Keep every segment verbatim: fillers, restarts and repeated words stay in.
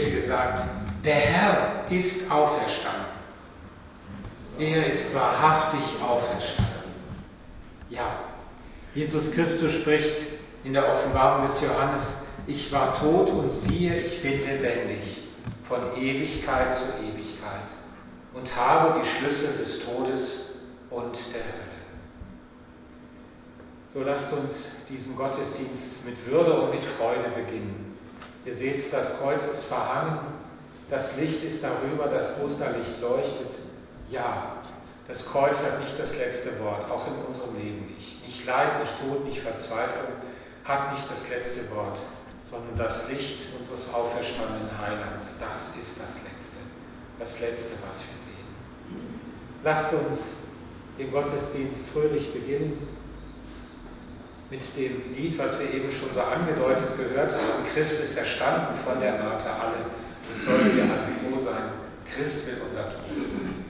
Kirche gesagt, der Herr ist auferstanden. Er ist wahrhaftig auferstanden. Ja, Jesus Christus spricht in der Offenbarung des Johannes, ich war tot und siehe, ich bin lebendig, von Ewigkeit zu Ewigkeit und habe die Schlüssel des Todes und der Hölle. So lasst uns diesen Gottesdienst mit Würde und mit Freude beginnen. Ihr seht, das Kreuz ist verhangen, das Licht ist darüber, das Osterlicht leuchtet. Ja, das Kreuz hat nicht das letzte Wort, auch in unserem Leben nicht. Nicht Leid, nicht Tod, nicht Verzweiflung hat nicht das letzte Wort, sondern das Licht unseres auferstandenen Heilands, das ist das Letzte, das Letzte, was wir sehen. Lasst uns den Gottesdienst fröhlich beginnen mit dem Lied, was wir eben schon so angedeutet gehört haben. Christ ist erstanden von der Marter alle. Es sollen wir alle froh sein. Christ will unser Trost sein.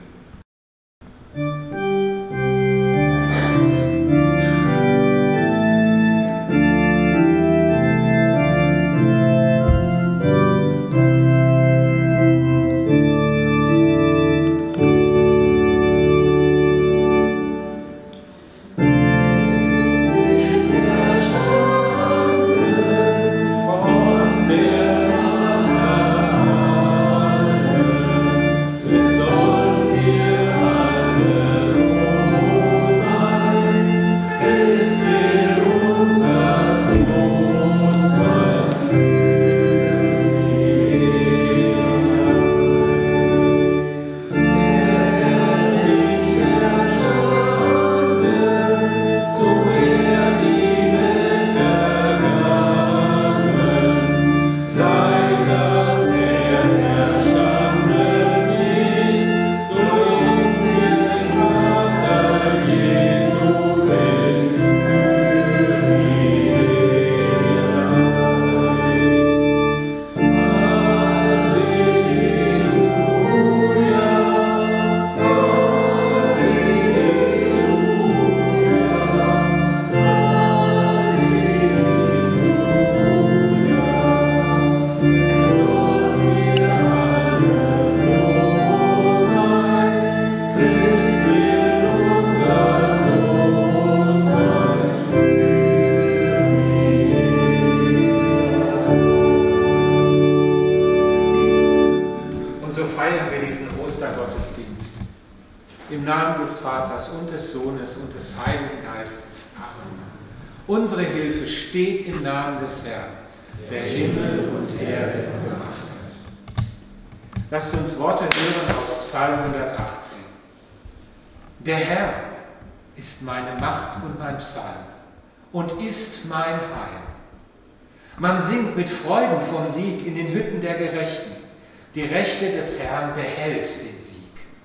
Im Namen des Vaters und des Sohnes und des Heiligen Geistes. Amen. Unsere Hilfe steht im Namen des Herrn, der Himmel und Erde gemacht hat. Lasst uns Worte hören aus Psalm hundertachtzehn. Der Herr ist meine Macht und mein Psalm und ist mein Heil. Man singt mit Freuden vom Sieg in den Hütten der Gerechten. Die Rechte des Herrn behält den Sieg.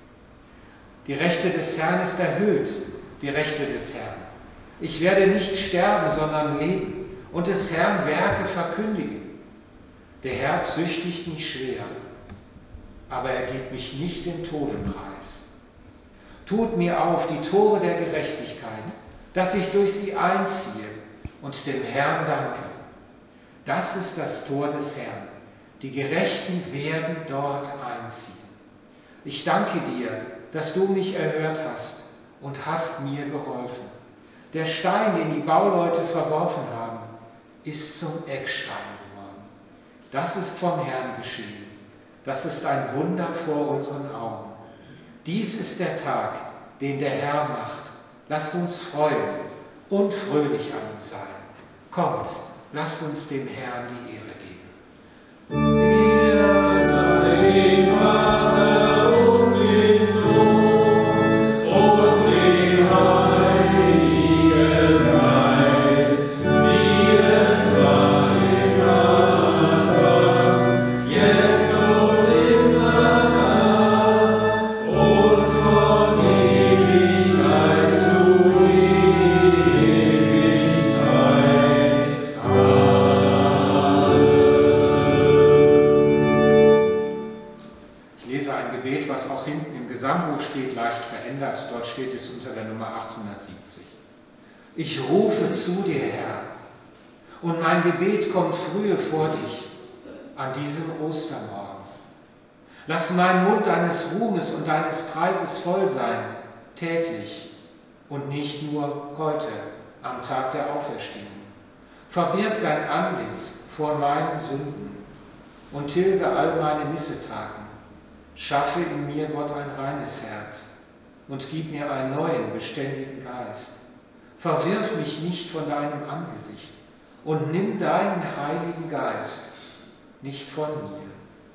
Die Rechte des Herrn ist erhöht, die Rechte des Herrn. Ich werde nicht sterben, sondern leben und des Herrn Werke verkündigen. Der Herr züchtigt mich schwer, aber er gibt mich nicht dem Tode preis. Tut mir auf die Tore der Gerechtigkeit, dass ich durch sie einziehe und dem Herrn danke. Das ist das Tor des Herrn. Die Gerechten werden dort einziehen. Ich danke dir, dass du mich erhört hast und hast mir geholfen. Der Stein, den die Bauleute verworfen haben, ist zum Eckstein geworden. Das ist vom Herrn geschehen. Das ist ein Wunder vor unseren Augen. Dies ist der Tag, den der Herr macht. Lasst uns freuen und fröhlich an ihm sein. Kommt, lasst uns dem Herrn die Ehre geben. Ehre sei Vater und dem Sohn und dem Heiligen Geist, wie es war im Anfang, jetzt und immer und von Ewigkeit zu Ewigkeit. Amen. Ich lese ein Gebet, was auch hinten im Gesangbuch steht, leicht verändert. Dort steht es unter der Nummer achthundertsiebzig. Ich rufe zu dir, Herr, und mein Gebet kommt frühe vor dich. an diesem Ostermorgen. Lass mein Mund deines Ruhmes und deines Preises voll sein, täglich und nicht nur heute, am Tag der Auferstehung. Verbirg dein Antlitz vor meinen Sünden und tilge all meine Missetaten. Schaffe in mir, Gott, ein reines Herz und gib mir einen neuen, beständigen Geist. Verwirf mich nicht von deinem Angesicht und nimm deinen Heiligen Geist nicht von mir.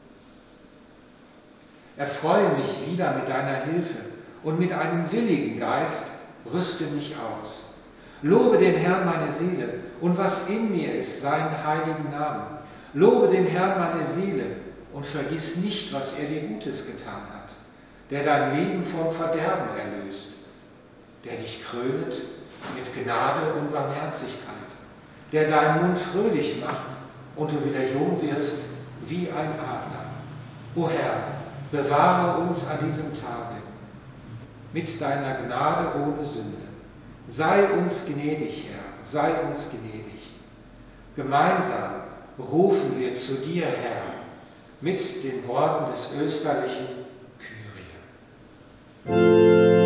Erfreue mich wieder mit deiner Hilfe und mit einem willigen Geist rüste mich aus. Lobe den Herrn meine Seele und was in mir ist, seinen heiligen Namen. Lobe den Herrn meine Seele und vergiss nicht, was er dir Gutes getan hat, der dein Leben vom Verderben erlöst, der dich krönet mit Gnade und Barmherzigkeit, der deinen Mund fröhlich macht und du wieder jung wirst wie ein Adler. O Herr, bewahre uns an diesem Tage mit deiner Gnade ohne Sünde. Sei uns gnädig, Herr, sei uns gnädig. Gemeinsam rufen wir zu dir, Herr, mit den Worten des österlichen Kyrie.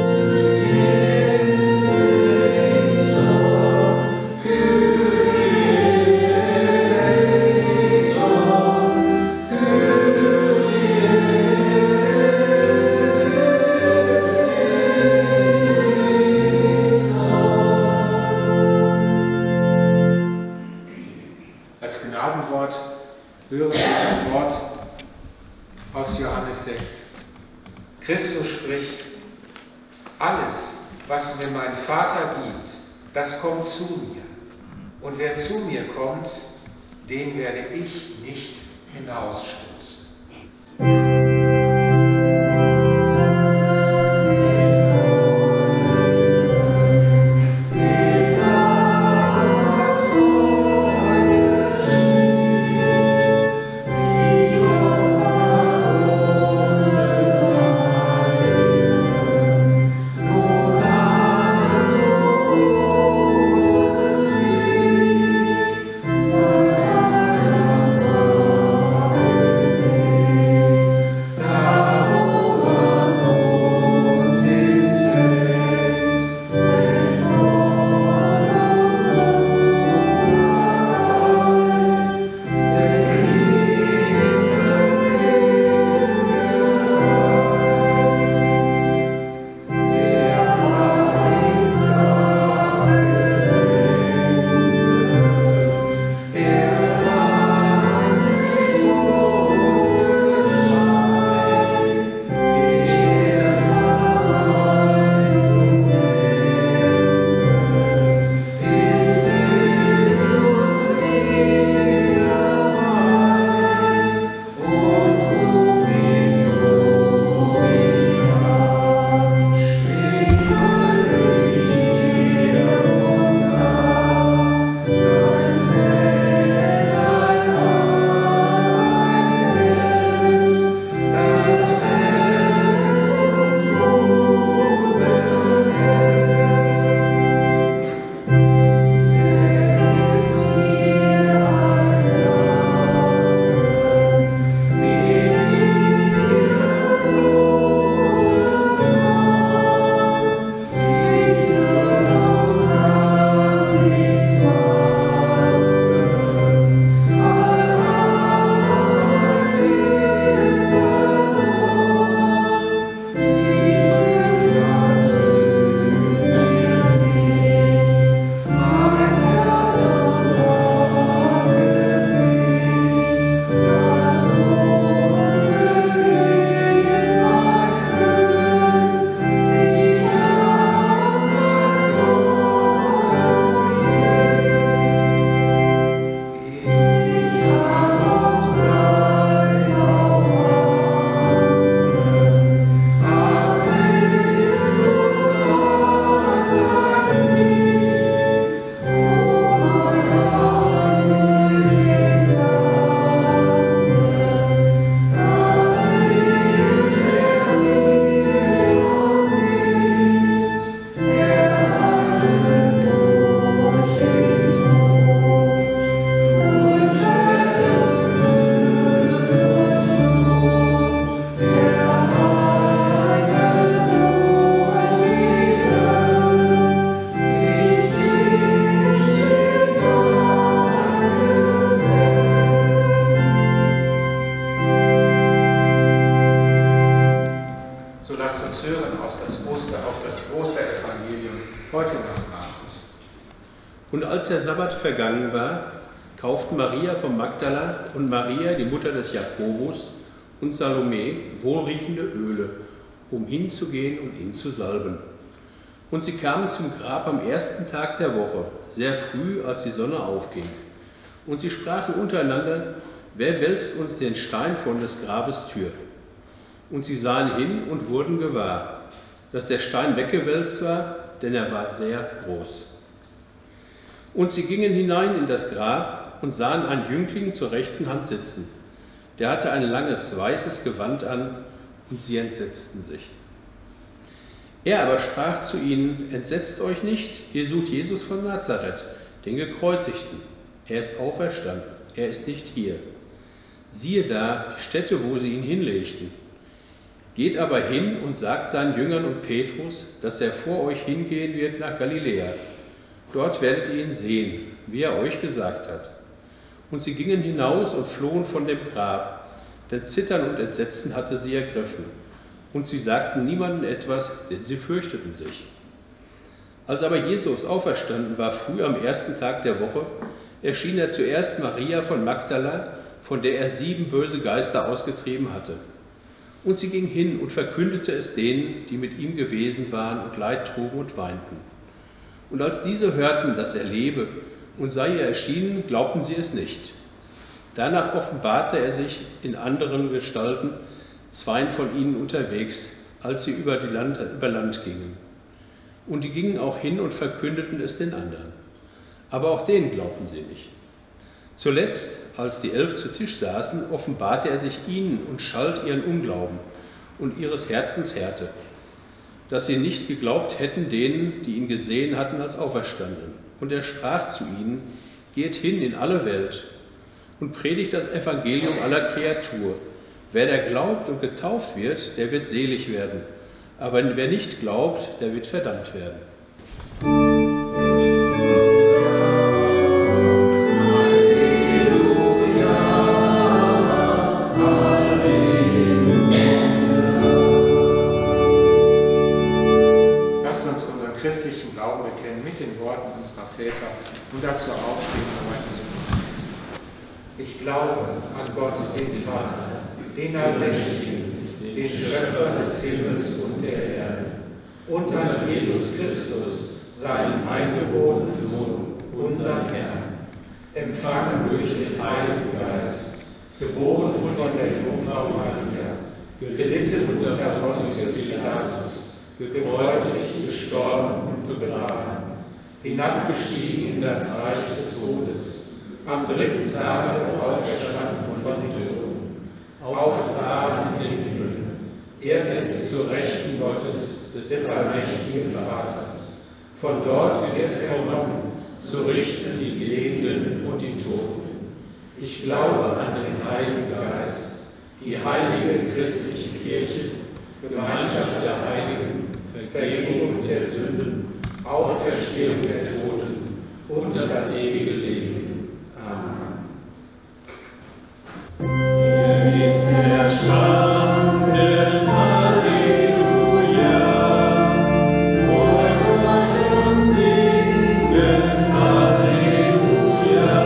Hören wir ein Wort aus Johannes sechs. Christus spricht: Alles, was mir mein Vater gibt, das kommt zu mir. Und wer zu mir kommt, den werde ich nicht hinausstoßen. Thank you. Heute nach Markus. Und als der Sabbat vergangen war, kauften Maria von Magdala und Maria, die Mutter des Jakobus, und Salome wohlriechende Öle, um hinzugehen und ihn zu salben. Und sie kamen zum Grab am ersten Tag der Woche, sehr früh, als die Sonne aufging. Und sie sprachen untereinander: Wer wälzt uns den Stein von des Grabes Tür? Und sie sahen hin und wurden gewahr, dass der Stein weggewälzt war, denn er war sehr groß. Und sie gingen hinein in das Grab und sahen einen Jüngling zur rechten Hand sitzen. Der hatte ein langes, weißes Gewand an, und sie entsetzten sich. Er aber sprach zu ihnen: Entsetzt euch nicht, ihr sucht Jesus von Nazareth, den Gekreuzigten. Er ist auferstanden, er ist nicht hier. Siehe da, die Stätte, wo sie ihn hinlegten. Geht aber hin und sagt seinen Jüngern und Petrus, dass er vor euch hingehen wird nach Galiläa. Dort werdet ihr ihn sehen, wie er euch gesagt hat. Und sie gingen hinaus und flohen von dem Grab, denn Zittern und Entsetzen hatte sie ergriffen. Und sie sagten niemandem etwas, denn sie fürchteten sich. Als aber Jesus auferstanden war, früh am ersten Tag der Woche, erschien er zuerst Maria von Magdala, von der er sieben böse Geister ausgetrieben hatte. Und sie ging hin und verkündete es denen, die mit ihm gewesen waren und Leid trugen und weinten. Und als diese hörten, dass er lebe und sei ihr erschienen, glaubten sie es nicht. Danach offenbarte er sich in anderen Gestalten, zweien von ihnen unterwegs, als sie über, die Land, über Land gingen. Und die gingen auch hin und verkündeten es den anderen. Aber auch denen glaubten sie nicht. Zuletzt, als die Elf zu Tisch saßen, offenbarte er sich ihnen und schalt ihren Unglauben und ihres Herzens Härte, dass sie nicht geglaubt hätten denen, die ihn gesehen hatten, als auferstanden. Und er sprach zu ihnen: Geht hin in alle Welt und predigt das Evangelium aller Kreatur. Wer da glaubt und getauft wird, der wird selig werden. Aber wer nicht glaubt, der wird verdammt werden. Christlichen Glauben bekennen mit den Worten unserer Väter und dazu aufstehen für heute zum Christ. Ich glaube an Gott, den Vater, den Allmächtigen, den Schöpfer des Himmels und der Erde, und an Jesus Christus, seinen eingeborenen Sohn, unseren Herrn, empfangen durch den Heiligen Geist, geboren von der Jungfrau Maria, gelitten unter Pontius Pilatus, gekreuzigt, gestorben und begraben, hinabgestiegen in das Reich des Todes, am dritten Tage auferstanden von den Toten, aufgefahren in den Himmel. Er sitzt zur Rechten Gottes, des allmächtigen Vaters. Von dort wird er kommen, zu richten die Lebenden und die Toten. Ich glaube an den Heiligen Geist, die heilige christliche Kirche, Gemeinschaft der Heiligen, Vergebung der Sünden, Auferstehung der Toten und das ewige Leben. Amen. Er ist erstanden, Halleluja. Freut und singet, Halleluja.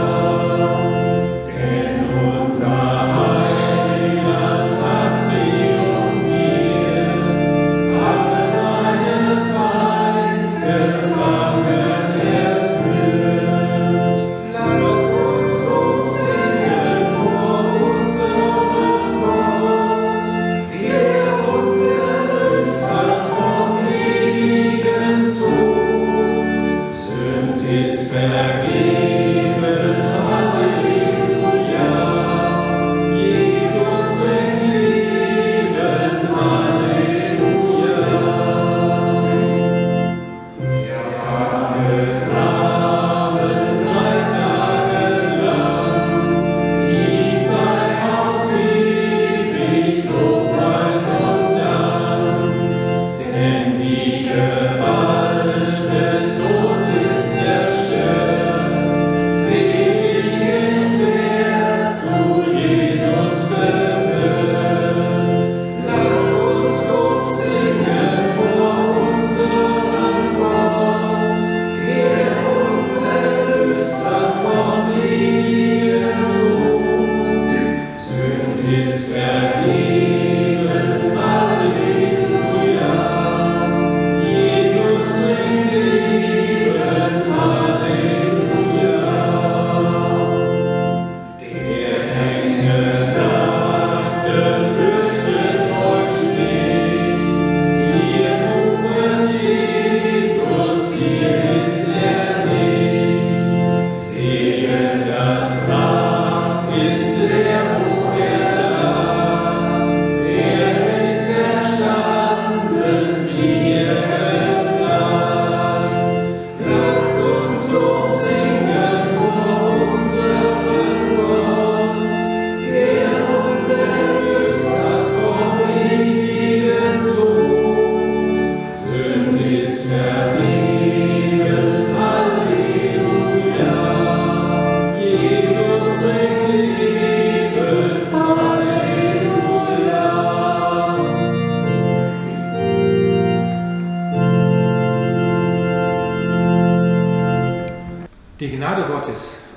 Denn unser Heiland hat triumphiert, alle seine Feinde gefangen er führt.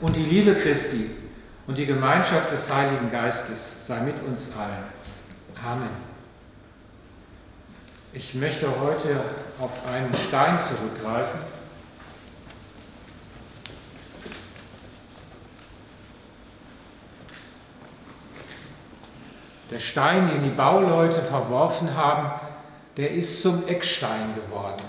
und die Liebe Christi und die Gemeinschaft des Heiligen Geistes sei mit uns allen. Amen. Ich möchte heute auf einen Stein zurückgreifen. Der Stein, den die Bauleute verworfen haben, der ist zum Eckstein geworden.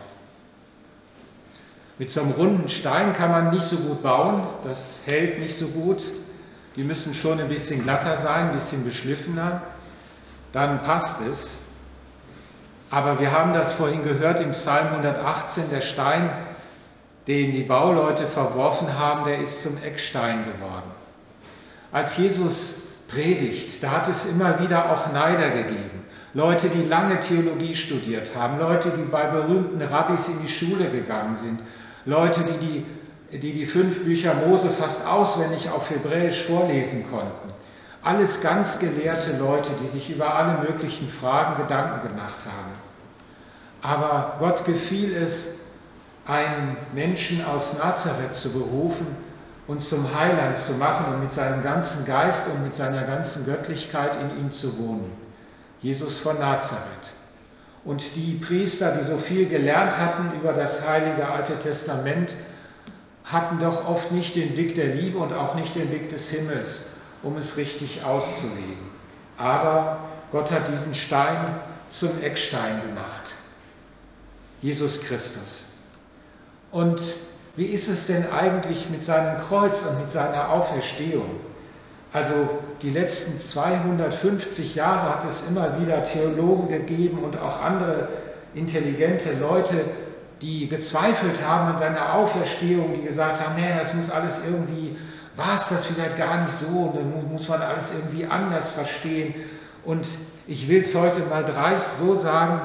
Mit so einem runden Stein kann man nicht so gut bauen, das hält nicht so gut. Die müssen schon ein bisschen glatter sein, ein bisschen beschliffener, dann passt es. Aber wir haben das vorhin gehört im Psalm hundertachtzehn, der Stein, den die Bauleute verworfen haben, der ist zum Eckstein geworden. Als Jesus predigt, da hat es immer wieder auch Neider gegeben. Leute, die lange Theologie studiert haben, Leute, die bei berühmten Rabbis in die Schule gegangen sind, Leute, die die, die, die fünf Bücher Mose fast auswendig auf Hebräisch vorlesen konnten. Alles ganz gelehrte Leute, die sich über alle möglichen Fragen Gedanken gemacht haben. Aber Gott gefiel es, einen Menschen aus Nazareth zu berufen und zum Heiland zu machen und mit seinem ganzen Geist und mit seiner ganzen Göttlichkeit in ihm zu wohnen. Jesus von Nazareth. Und die Priester, die so viel gelernt hatten über das heilige Alte Testament, hatten doch oft nicht den Blick der Liebe und auch nicht den Blick des Himmels, um es richtig auszulegen. Aber Gott hat diesen Stein zum Eckstein gemacht. Jesus Christus. Und wie ist es denn eigentlich mit seinem Kreuz und mit seiner Auferstehung? Also die letzten zweihundertfünfzig Jahre hat es immer wieder Theologen gegeben und auch andere intelligente Leute, die gezweifelt haben an seiner Auferstehung, die gesagt haben, nee, das muss alles irgendwie, war es das vielleicht gar nicht so, und dann muss man alles irgendwie anders verstehen. Und ich will es heute mal dreist so sagen,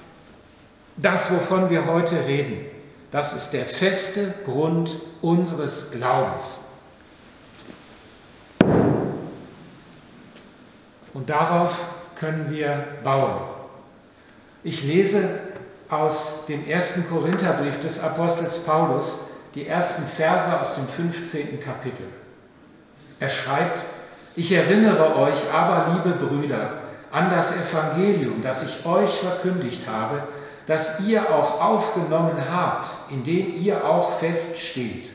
das, wovon wir heute reden, das ist der feste Grund unseres Glaubens. Und darauf können wir bauen. Ich lese aus dem ersten Korintherbrief des Apostels Paulus die ersten Verse aus dem fünfzehnten Kapitel. Er schreibt: Ich erinnere euch aber, liebe Brüder, an das Evangelium, das ich euch verkündigt habe, das ihr auch aufgenommen habt, in dem ihr auch feststeht,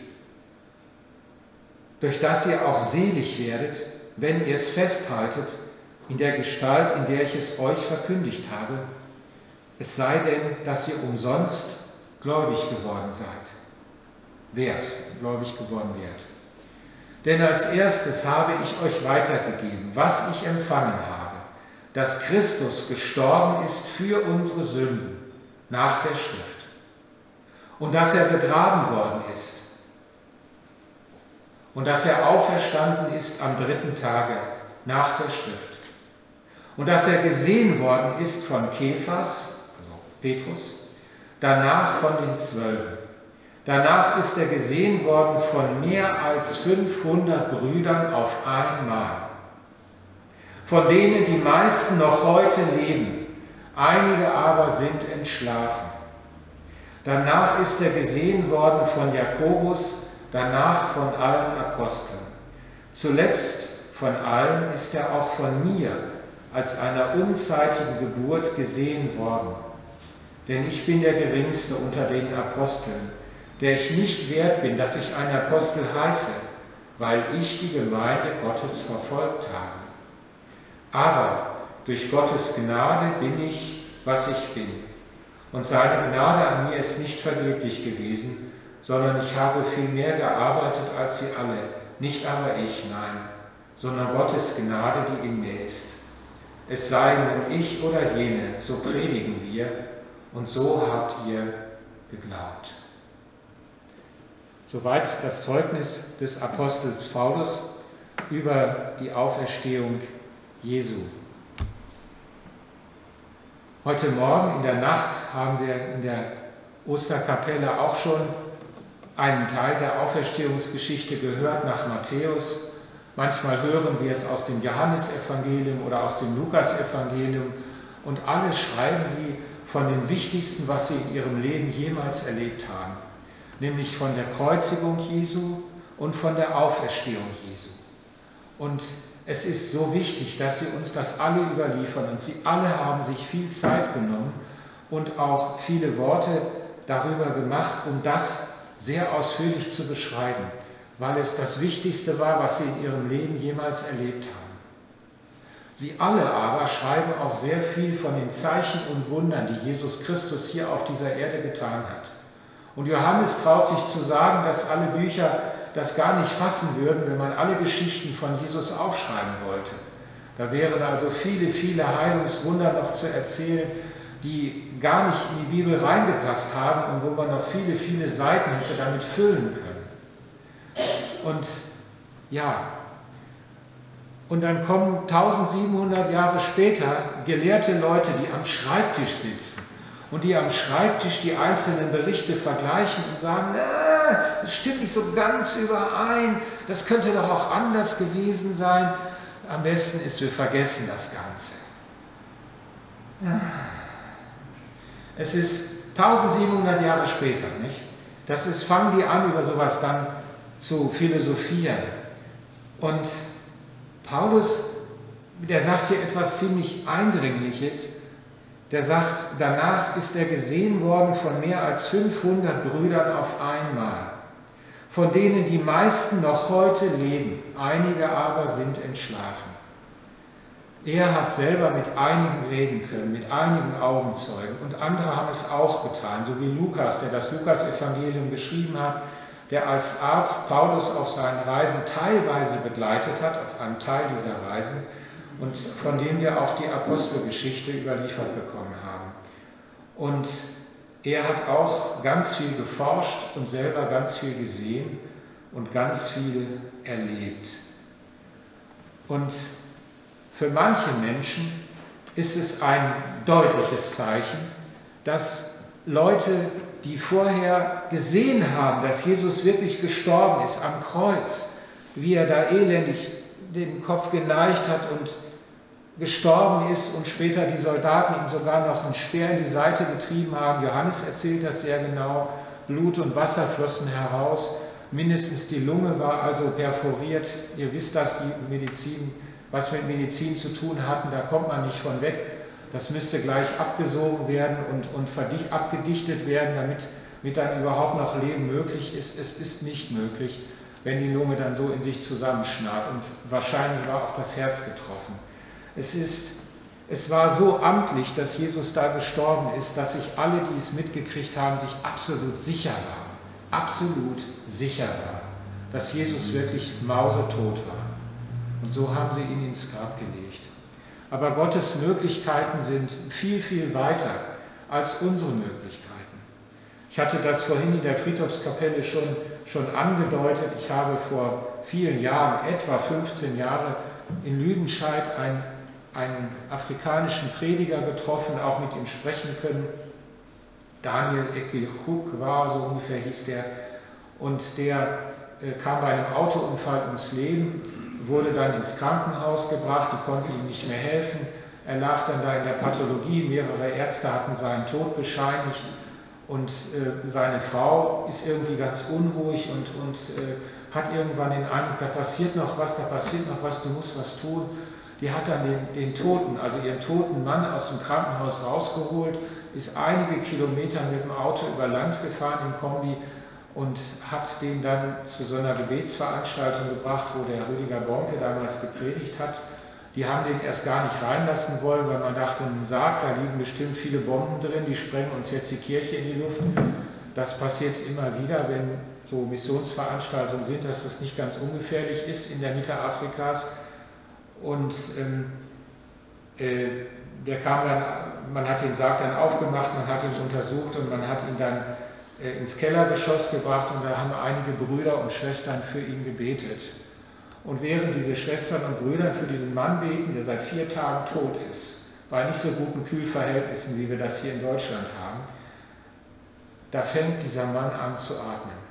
durch das ihr auch selig werdet, wenn ihr es festhaltet, in der Gestalt, in der ich es euch verkündigt habe, es sei denn, dass ihr umsonst gläubig geworden seid. Wert, gläubig geworden werdet. Denn als erstes habe ich euch weitergegeben, was ich empfangen habe, dass Christus gestorben ist für unsere Sünden nach der Schrift und dass er begraben worden ist und dass er auferstanden ist am dritten Tage nach der Schrift und dass er gesehen worden ist von Kephas, also Petrus, danach von den Zwölfen. Danach ist er gesehen worden von mehr als fünfhundert Brüdern auf einmal, von denen die meisten noch heute leben, einige aber sind entschlafen. Danach ist er gesehen worden von Jakobus, danach von allen Aposteln. Zuletzt von allen ist er auch von mir als einer unzeitigen Geburt gesehen worden. Denn ich bin der Geringste unter den Aposteln, der ich nicht wert bin, dass ich ein Apostel heiße, weil ich die Gemeinde Gottes verfolgt habe. Aber durch Gottes Gnade bin ich, was ich bin. Und seine Gnade an mir ist nicht vergeblich gewesen, sondern ich habe viel mehr gearbeitet als sie alle, nicht aber ich, nein, sondern Gottes Gnade, die in mir ist. Es sei nun ich oder jene, so predigen wir, und so habt ihr geglaubt. Soweit das Zeugnis des Apostels Paulus über die Auferstehung Jesu. Heute Morgen in der Nacht haben wir in der Osterkapelle auch schon einen Teil der Auferstehungsgeschichte gehört nach Matthäus. Manchmal hören wir es aus dem Johannesevangelium oder aus dem Lukasevangelium und alle schreiben sie von dem Wichtigsten, was sie in ihrem Leben jemals erlebt haben, nämlich von der Kreuzigung Jesu und von der Auferstehung Jesu. Und es ist so wichtig, dass Sie uns das alle überliefern und Sie alle haben sich viel Zeit genommen und auch viele Worte darüber gemacht, um das sehr ausführlich zu beschreiben, weil es das Wichtigste war, was Sie in Ihrem Leben jemals erlebt haben. Sie alle aber schreiben auch sehr viel von den Zeichen und Wundern, die Jesus Christus hier auf dieser Erde getan hat. Und Johannes traut sich zu sagen, dass alle Bücher das gar nicht fassen würden, wenn man alle Geschichten von Jesus aufschreiben wollte. Da wären also viele, viele Heilungswunder noch zu erzählen, die gar nicht in die Bibel reingepasst haben und wo man noch viele, viele Seiten hätte damit füllen können. Und ja, und dann kommen eintausendsiebenhundert Jahre später gelehrte Leute, die am Schreibtisch sitzen und die am Schreibtisch die einzelnen Berichte vergleichen und sagen, äh, das stimmt nicht so ganz überein, das könnte doch auch anders gewesen sein. Am besten ist, wir vergessen das Ganze. Es ist eintausendsiebenhundert Jahre später, nicht? Das ist, fangen die an, über sowas dann zu philosophieren. Und Paulus, der sagt hier etwas ziemlich Eindringliches. Der sagt, danach ist er gesehen worden von mehr als fünfhundert Brüdern auf einmal, von denen die meisten noch heute leben, einige aber sind entschlafen. Er hat selber mit einigen reden können, mit einigen Augenzeugen, und andere haben es auch getan, so wie Lukas, der das Lukas-Evangelium geschrieben hat, der als Arzt Paulus auf seinen Reisen teilweise begleitet hat, auf einem Teil dieser Reisen, und von dem wir auch die Apostelgeschichte überliefert bekommen haben. Und er hat auch ganz viel geforscht und selber ganz viel gesehen und ganz viel erlebt. Und für manche Menschen ist es ein deutliches Zeichen, dass Leute, die vorher gesehen haben, dass Jesus wirklich gestorben ist am Kreuz, wie er da elendig den Kopf geneigt hat und gestorben ist und später die Soldaten ihm sogar noch einen Speer in die Seite getrieben haben. Johannes erzählt das sehr genau. Blut und Wasser flossen heraus. Mindestens die Lunge war also perforiert. Ihr wisst das, die Medizin, was mit Medizin zu tun hatten, da kommt man nicht von weg. Das müsste gleich abgesogen werden und, und verdicht, abgedichtet werden, damit, damit dann überhaupt noch Leben möglich ist. Es ist nicht möglich, wenn die Lunge dann so in sich zusammenschnarrt. Und wahrscheinlich war auch das Herz getroffen. Es, ist, es war so amtlich, dass Jesus da gestorben ist, dass sich alle, die es mitgekriegt haben, sich absolut sicher waren, absolut sicher waren, dass Jesus wirklich mausetot war. Und so haben sie ihn ins Grab gelegt. Aber Gottes Möglichkeiten sind viel, viel weiter als unsere Möglichkeiten. Ich hatte das vorhin in der Friedhofskapelle schon, schon angedeutet. Ich habe vor vielen Jahren, etwa fünfzehn Jahre, in Lüdenscheid einen, einen afrikanischen Prediger getroffen, auch mit ihm sprechen können. Daniel Ekechuk war, so ungefähr hieß der, und der äh, kam bei einem Autounfall ums Leben, wurde dann ins Krankenhaus gebracht, die konnten ihm nicht mehr helfen. Er lag dann da in der Pathologie, mehrere Ärzte hatten seinen Tod bescheinigt und äh, seine Frau ist irgendwie ganz unruhig und, und äh, hat irgendwann den Eindruck, da passiert noch was, da passiert noch was, du musst was tun. Die hat dann den, den Toten, also ihren toten Mann aus dem Krankenhaus rausgeholt, ist einige Kilometer mit dem Auto über Land gefahren im Kombi und hat den dann zu so einer Gebetsveranstaltung gebracht, wo der Rüdiger Bonke damals gepredigt hat. Die haben den erst gar nicht reinlassen wollen, weil man dachte, ein Sarg, da liegen bestimmt viele Bomben drin, die sprengen uns jetzt die Kirche in die Luft. Das passiert immer wieder, wenn so Missionsveranstaltungen sind, dass das nicht ganz ungefährlich ist in der Mitte Afrikas. Und ähm, äh, der kam dann, man hat den Sarg dann aufgemacht, man hat ihn untersucht und man hat ihn dann äh, ins Kellergeschoss gebracht und da haben einige Brüder und Schwestern für ihn gebetet. Und während diese Schwestern und Brüder für diesen Mann beten, der seit vier Tagen tot ist, bei nicht so guten Kühlverhältnissen, wie wir das hier in Deutschland haben, da fängt dieser Mann an zu atmen.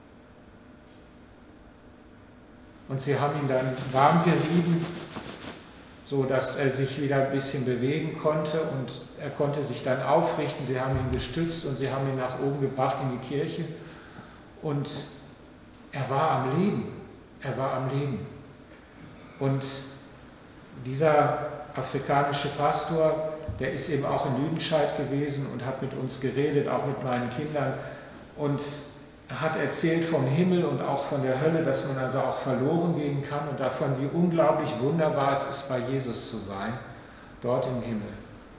Und sie haben ihn dann warm gerieben, so dass er sich wieder ein bisschen bewegen konnte und er konnte sich dann aufrichten. Sie haben ihn gestützt und sie haben ihn nach oben gebracht in die Kirche. Und er war am Leben. Er war am Leben. Und dieser afrikanische Pastor, der ist eben auch in Lüdenscheid gewesen und hat mit uns geredet, auch mit meinen Kindern. Und hat erzählt vom Himmel und auch von der Hölle, dass man also auch verloren gehen kann und davon, wie unglaublich wunderbar es ist, bei Jesus zu sein, dort im Himmel.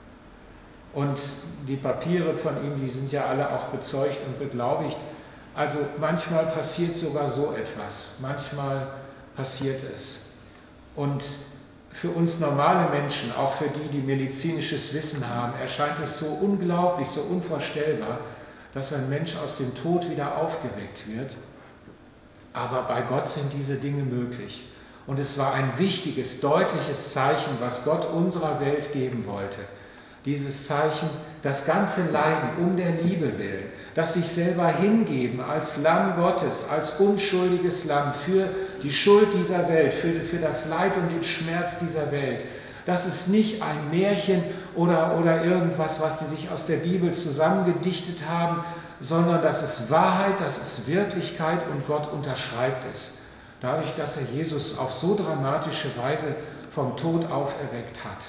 Und die Papiere von ihm, die sind ja alle auch bezeugt und beglaubigt. Also manchmal passiert sogar so etwas, manchmal passiert es. Und für uns normale Menschen, auch für die, die medizinisches Wissen haben, erscheint es so unglaublich, so unvorstellbar, dass ein Mensch aus dem Tod wieder aufgeweckt wird. Aber bei Gott sind diese Dinge möglich. Und es war ein wichtiges, deutliches Zeichen, was Gott unserer Welt geben wollte. Dieses Zeichen, das ganze Leiden um der Liebe willen, das sich selber hingeben als Lamm Gottes, als unschuldiges Lamm für die Schuld dieser Welt, für, für das Leid und den Schmerz dieser Welt. Das ist nicht ein Märchen oder, oder irgendwas, was die sich aus der Bibel zusammengedichtet haben, sondern das ist Wahrheit, das ist Wirklichkeit und Gott unterschreibt es. Dadurch, dass er Jesus auf so dramatische Weise vom Tod auferweckt hat.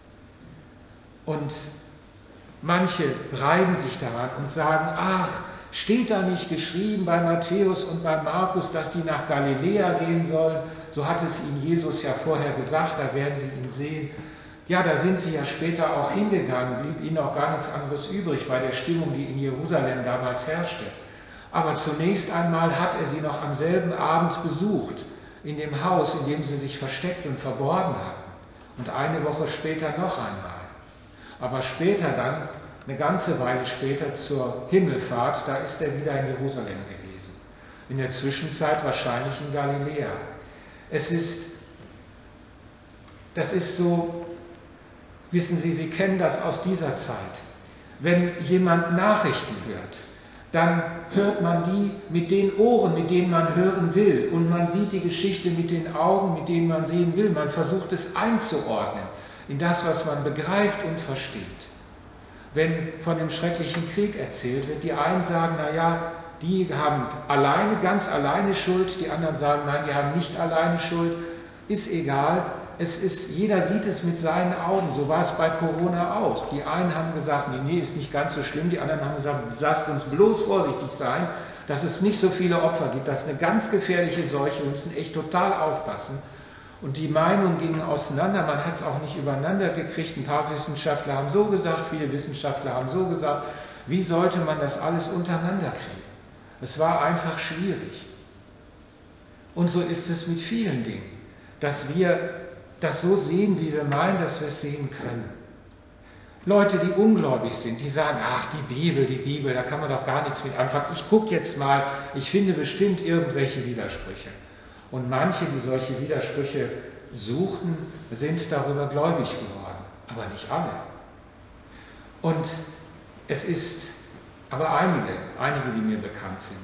Und manche reiben sich daran und sagen, ach, steht da nicht geschrieben bei Matthäus und bei Markus, dass die nach Galiläa gehen sollen? So hat es ihnen Jesus ja vorher gesagt, da werden sie ihn sehen. Ja, da sind sie ja später auch hingegangen, blieb ihnen auch gar nichts anderes übrig bei der Stimmung, die in Jerusalem damals herrschte. Aber zunächst einmal hat er sie noch am selben Abend besucht, in dem Haus, in dem sie sich versteckt und verborgen hatten. Und eine Woche später noch einmal. Aber später dann, eine ganze Weile später zur Himmelfahrt, da ist er wieder in Jerusalem gewesen. In der Zwischenzeit wahrscheinlich in Galiläa. Es ist, das ist so, wissen Sie, Sie kennen das aus dieser Zeit. Wenn jemand Nachrichten hört, dann hört man die mit den Ohren, mit denen man hören will. Und man sieht die Geschichte mit den Augen, mit denen man sehen will. Man versucht es einzuordnen in das, was man begreift und versteht. Wenn von dem schrecklichen Krieg erzählt wird, die einen sagen, naja, die haben alleine, ganz alleine Schuld, die anderen sagen, nein, die haben nicht alleine Schuld, ist egal. Es ist, jeder sieht es mit seinen Augen, so war es bei Corona auch. Die einen haben gesagt, nee, nee, ist nicht ganz so schlimm, die anderen haben gesagt, lasst uns bloß vorsichtig sein, dass es nicht so viele Opfer gibt, das ist eine ganz gefährliche Seuche, wir müssen echt total aufpassen. Und die Meinungen gingen auseinander, man hat es auch nicht übereinander gekriegt. Ein paar Wissenschaftler haben so gesagt, viele Wissenschaftler haben so gesagt. Wie sollte man das alles untereinander kriegen? Es war einfach schwierig. Und so ist es mit vielen Dingen, dass wir das so sehen, wie wir meinen, dass wir es sehen können. Leute, die ungläubig sind, die sagen, ach, die Bibel, die Bibel, da kann man doch gar nichts mit anfangen. Ich gucke jetzt mal, ich finde bestimmt irgendwelche Widersprüche. Und manche, die solche Widersprüche suchten, sind darüber gläubig geworden, aber nicht alle. Und es ist aber einige, einige, die mir bekannt sind.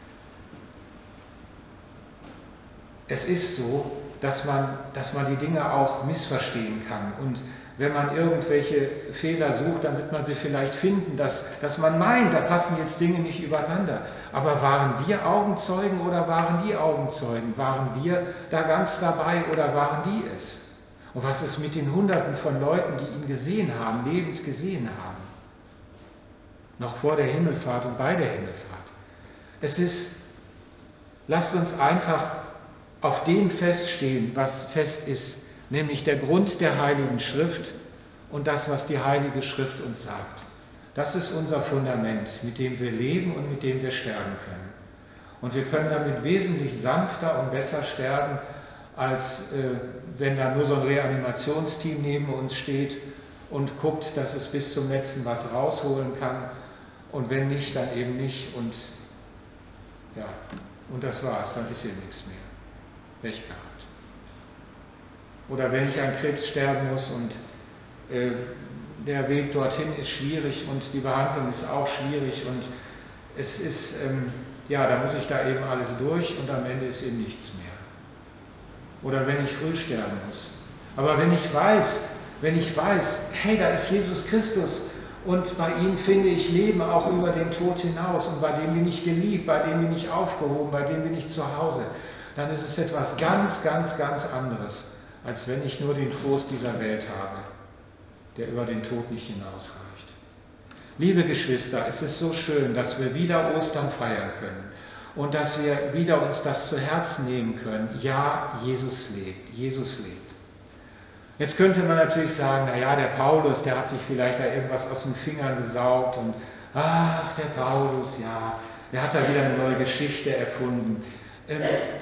Es ist so, dass man, dass man die Dinge auch missverstehen kann. Und wenn man irgendwelche Fehler sucht, dann wird man sie vielleicht finden, dass, dass man meint, da passen jetzt Dinge nicht übereinander. Aber waren wir Augenzeugen oder waren die Augenzeugen? Waren wir da ganz dabei oder waren die es? Und was ist mit den Hunderten von Leuten, die ihn gesehen haben, lebend gesehen haben? Noch vor der Himmelfahrt und bei der Himmelfahrt. Es ist, lasst uns einfach auf dem feststehen, was fest ist, nämlich der Grund der Heiligen Schrift und das, was die Heilige Schrift uns sagt. Das ist unser Fundament, mit dem wir leben und mit dem wir sterben können. Und wir können damit wesentlich sanfter und besser sterben, als äh, wenn da nur so ein Reanimationsteam neben uns steht und guckt, dass es bis zum letzten was rausholen kann. Und wenn nicht, dann eben nicht. Und ja, und das war's, dann ist hier nichts mehr. Pech gehabt. Oder wenn ich an Krebs sterben muss und äh, der Weg dorthin ist schwierig und die Behandlung ist auch schwierig und es ist, ähm, ja, da muss ich da eben alles durch und am Ende ist eben nichts mehr. Oder wenn ich früh sterben muss. Aber wenn ich weiß, wenn ich weiß, hey, da ist Jesus Christus Und bei ihm finde ich Leben auch über den Tod hinaus. Und bei dem bin ich geliebt, bei dem bin ich aufgehoben, bei dem bin ich zu Hause. Dann ist es etwas ganz, ganz, ganz anderes, als wenn ich nur den Trost dieser Welt habe, der über den Tod nicht hinausreicht. Liebe Geschwister, es ist so schön, dass wir wieder Ostern feiern können und dass wir wieder uns das zu Herzen nehmen können. Ja, Jesus lebt, Jesus lebt. Jetzt könnte man natürlich sagen, naja, der Paulus, der hat sich vielleicht da irgendwas aus den Fingern gesaugt und ach, der Paulus, ja, der hat da wieder eine neue Geschichte erfunden. Ähm,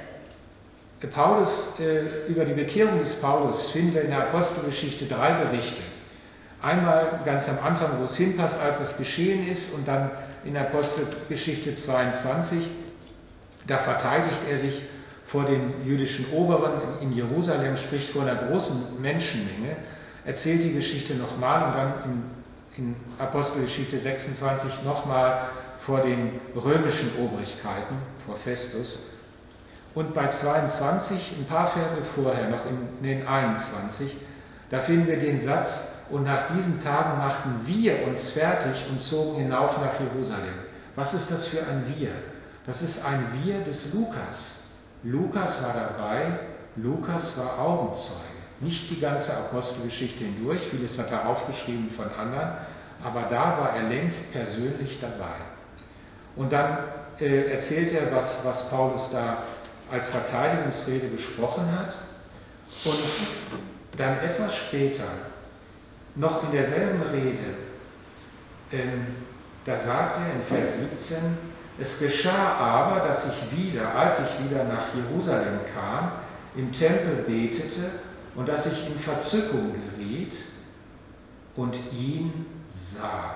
Paulus, äh, über die Bekehrung des Paulus finden wir in der Apostelgeschichte drei Berichte. Einmal ganz am Anfang, wo es hinpasst, als es geschehen ist, und dann in der Apostelgeschichte zweiundzwanzig, da verteidigt er sich vor den jüdischen Oberen in Jerusalem, spricht vor einer großen Menschenmenge, erzählt die Geschichte nochmal und dann in, in Apostelgeschichte sechsundzwanzig nochmal vor den römischen Obrigkeiten, vor Festus. Und bei zweiundzwanzig, ein paar Verse vorher, noch in den einundzwanzig, da finden wir den Satz, und nach diesen Tagen machten wir uns fertig und zogen hinauf nach Jerusalem. Was ist das für ein Wir? Das ist ein Wir des Lukas. Lukas war dabei, Lukas war Augenzeuge. Nicht die ganze Apostelgeschichte hindurch, vieles hat er aufgeschrieben von anderen, aber da war er längst persönlich dabei. Und dann äh, erzählt er, was, was Paulus da als Verteidigungsrede gesprochen hat. Und dann etwas später, noch in derselben Rede, ähm, da sagt er in Vers siebzehn, es geschah aber, dass ich wieder, als ich wieder nach Jerusalem kam, im Tempel betete und dass ich in Verzückung geriet und ihn sah.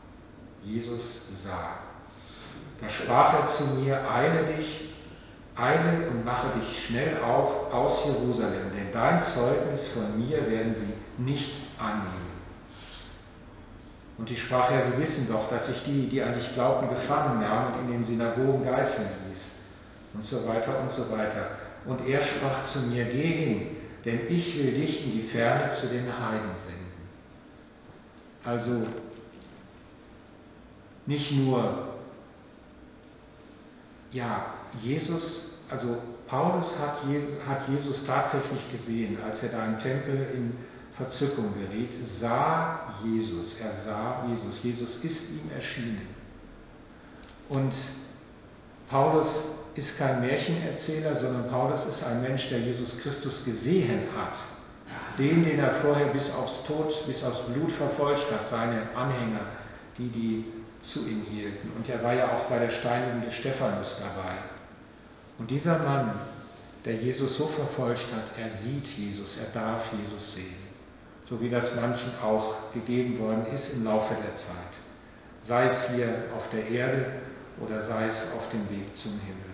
Jesus sah. Da sprach er zu mir, eile dich, eile und mache dich schnell auf aus Jerusalem, denn dein Zeugnis von mir werden sie nicht annehmen. Und ich sprach, ja, sie wissen doch, dass ich die, die an dich glaubten, gefangen nahm und in den Synagogen geißeln ließ. Und so weiter und so weiter. Und er sprach zu mir, geh hin, denn ich will dich in die Ferne zu den Heiden senden. Also nicht nur, ja, Jesus, also Paulus hat Jesus, hat Jesus tatsächlich gesehen, als er da im Tempel in Verzückung geriet, sah Jesus, er sah Jesus, Jesus ist ihm erschienen. Und Paulus ist kein Märchenerzähler, sondern Paulus ist ein Mensch, der Jesus Christus gesehen hat. Den, den er vorher bis aufs Tod, bis aufs Blut verfolgt hat, seine Anhänger, die, die zu ihm hielten. Und er war ja auch bei der Steinigung des Stephanus dabei. Und dieser Mann, der Jesus so verfolgt hat, er sieht Jesus, er darf Jesus sehen. So wie das manchen auch gegeben worden ist im Laufe der Zeit. Sei es hier auf der Erde oder sei es auf dem Weg zum Himmel.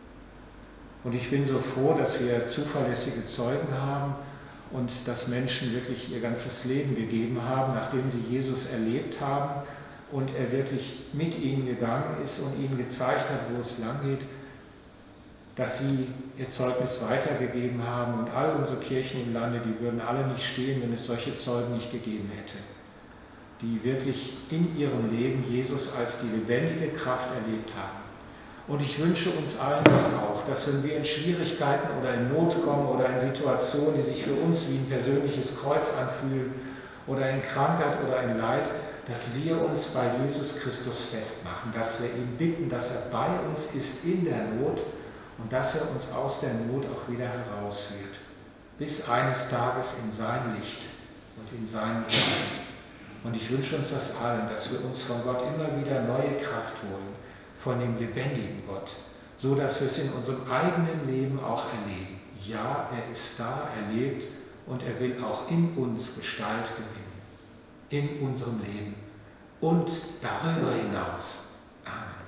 Und ich bin so froh, dass wir zuverlässige Zeugen haben und dass Menschen wirklich ihr ganzes Leben gegeben haben, nachdem sie Jesus erlebt haben und er wirklich mit ihnen gegangen ist und ihnen gezeigt hat, wo es lang geht, dass sie ihr Zeugnis weitergegeben haben und all unsere Kirchen im Lande, die würden alle nicht stehen, wenn es solche Zeugen nicht gegeben hätte, die wirklich in ihrem Leben Jesus als die lebendige Kraft erlebt haben. Und ich wünsche uns allen das auch, dass wenn wir in Schwierigkeiten oder in Not kommen oder in Situationen, die sich für uns wie ein persönliches Kreuz anfühlen oder in Krankheit oder in Leid, dass wir uns bei Jesus Christus festmachen, dass wir ihn bitten, dass er bei uns ist in der Not und dass er uns aus der Not auch wieder herausführt, bis eines Tages in sein Licht und in sein Leben. Und ich wünsche uns das allen, dass wir uns von Gott immer wieder neue Kraft holen, von dem lebendigen Gott, so dass wir es in unserem eigenen Leben auch erleben. Ja, er ist da, er lebt und er will auch in uns Gestalt gewinnen, in unserem Leben und darüber hinaus. Amen.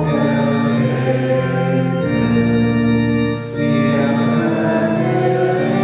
Wir verlieren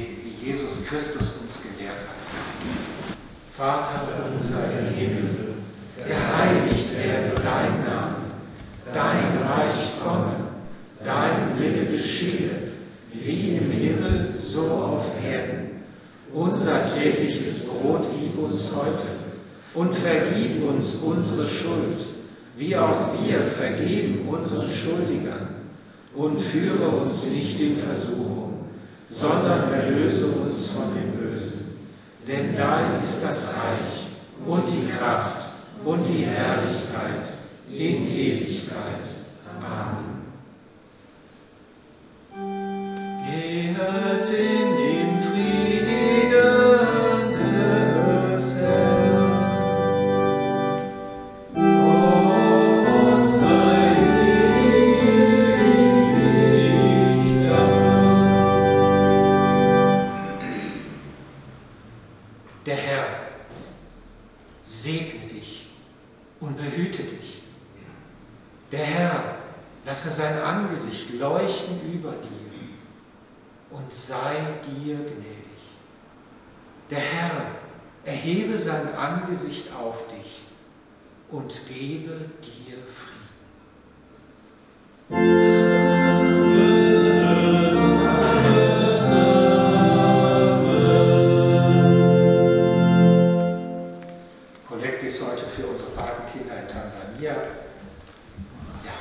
beten, wie Jesus Christus uns gelehrt hat. Vater unser im Himmel, geheiligt werde dein Name, dein Reich komme, dein Wille geschehe, wie im Himmel, so auf Erden. Unser tägliches Brot gib uns heute und vergib uns unsere Schuld, wie auch wir vergeben unseren Schuldigern. Und führe uns nicht in Versuchung, sondern erlöse uns von dem Bösen. Denn dein ist das Reich und die Kraft und die Herrlichkeit in Ewigkeit. Amen. Gehet in den Frieden des Herrn. Gott sei nicht Der Herr segne dich und behüte dich. Der Herr lasse sein Angesicht leuchten über dir und sei dir gnädig. Der Herr erhebe sein Angesicht auf dich und gebe dir Frieden. Kollekt ist heute für unsere Patenkinder in Tansania. Ja.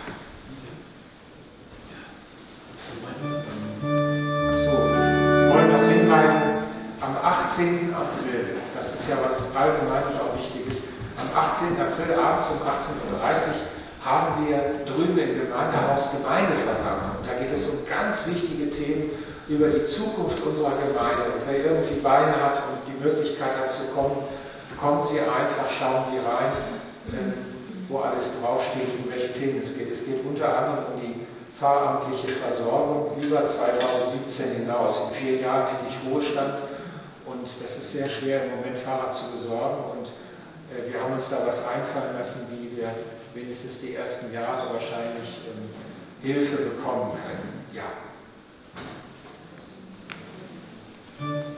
So, wir wollen noch hinweisen, am achtzehnten April, das ist ja was allgemein und auch wichtig ist, am achtzehnten April abends um achtzehn Uhr dreißig haben wir drüben im Gemeindehaus Gemeindeversammlung. Da geht es um ganz wichtige Themen über die Zukunft unserer Gemeinde. Und wer irgendwie Beine hat und die Möglichkeit hat zu kommen, kommen Sie einfach, schauen Sie rein, äh, wo alles draufsteht, um welche Themen es geht. Es geht unter anderem um die pfarramtliche Versorgung über zweitausendsiebzehn hinaus. In vier Jahren hätte ich Ruhestand und das ist sehr schwer im Moment Pfarrer zu besorgen. Und äh, wir haben uns da was einfallen lassen, wie wir wenigstens die ersten Jahre wahrscheinlich ähm, Hilfe bekommen können. Ja.